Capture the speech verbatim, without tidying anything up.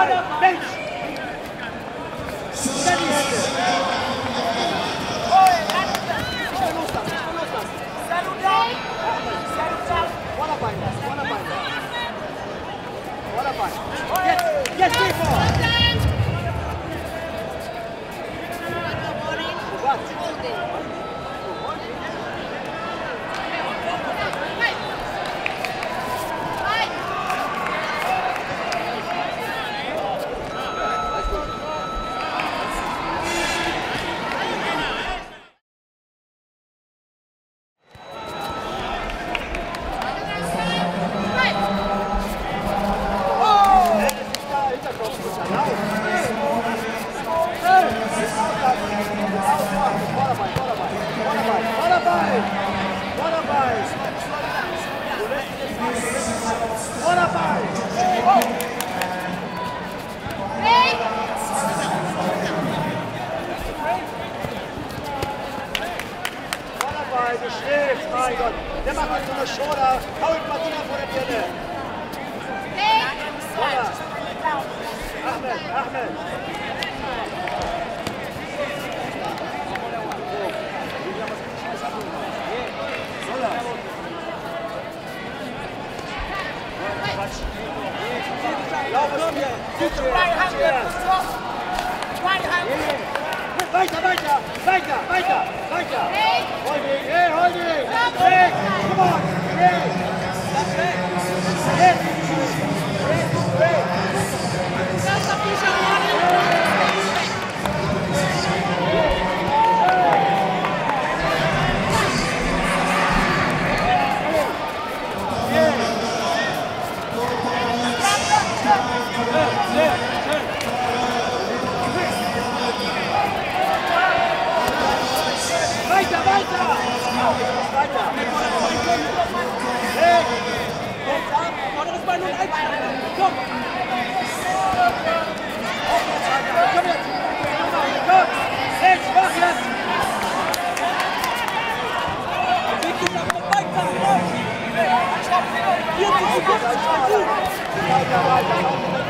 Vorderbein, Mensch! Schnell die Hände! Nicht mehr loslassen, nicht mehr loslassen! Vorderbein lassen, Vorderbein lassen! Vorderbein! Jetzt, jetzt geh vor! Was? Du schläfst, mein Gott. Der macht mal so eine Show da. Hau ihn Martina vor der Birne. Ahmed, Ahmed. Lauf es mir. Weiter, weiter, weiter, weiter, weiter. Holding, hey, holding. Hey, come on. Hey. Hey. Hey. Weiter, weiter! Weiter! Hey! Vorderes Bein und einsteigen! Komm! Komm jetzt! Komm! Jetzt, mach jetzt! Weiter, weiter!